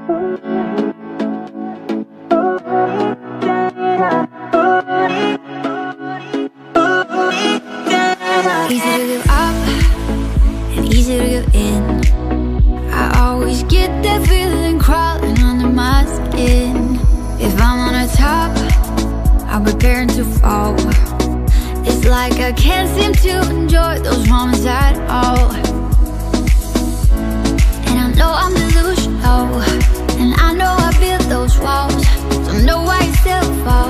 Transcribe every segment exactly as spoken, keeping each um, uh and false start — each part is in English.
Easy to give up and easy to give in. I always get that feeling crawling under my skin. If I'm on the top, I'm preparing to fall. It's like I can't seem to enjoy those moments at all. And I know I'm delusional, and I know I built those walls. Don't know why I still fall.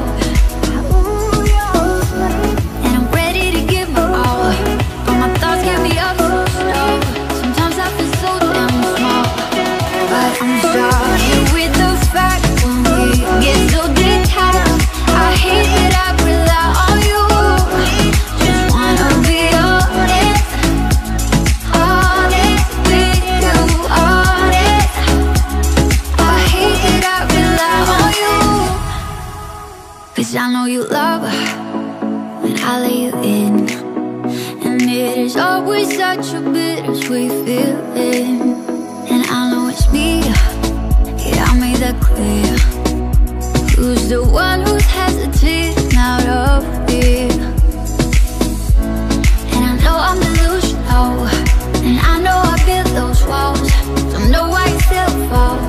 And I'm ready to give my all, but my thoughts get me up so slow. Sometimes I feel so damn small, but I'm starting with the fact when we get so detached. I hate that I rely on you. Just wanna be honest, honest with you, honest. I hate that I rely on you, 'cause I know you love when I let you in. And it is always such a bittersweet feeling. And I know it's me, yeah, I made that clear. Who's the one who's hesitating out of fear? And I know I'm delusional, and I know I built those walls. Don't know why you still fall.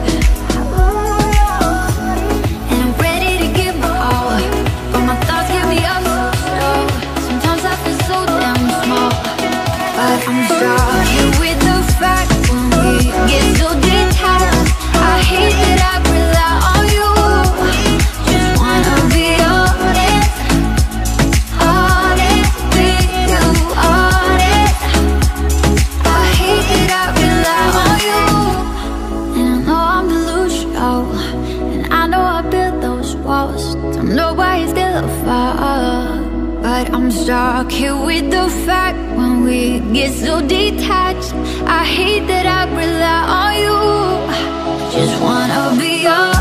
And I'm ready to give my all, but my thoughts get me up so slow. Sometimes I feel so damn small, but I'm starting with the fact when we get so detached. I hate that I rely on you. Just wanna be honest, honest with you, honest. I hate that I rely on you. And I know I'm delusional, and I know I built those walls. Don't know why you still fall, but I'm stuck here with the fact when we get so detached. I hate that I rely on you. Just wanna be honest.